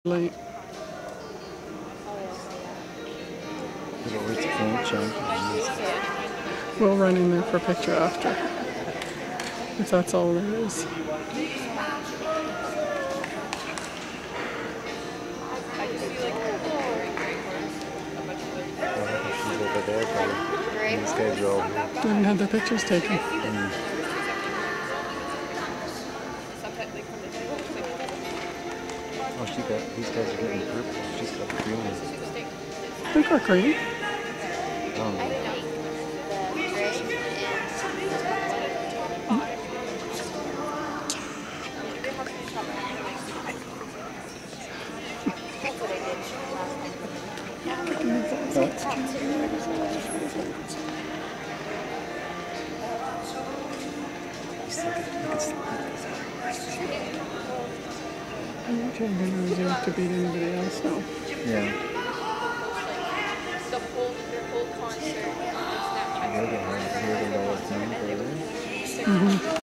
Late. We'll run in there for a picture after, if that's all there is. These guys are all here. They haven't had their pictures taken. Oh, these guys are getting purple. She's got green. I think we're green. I'm not sure I'm going to reserve to beat anybody else now. Yeah. The whole concert on Snapchat. Mm-hmm.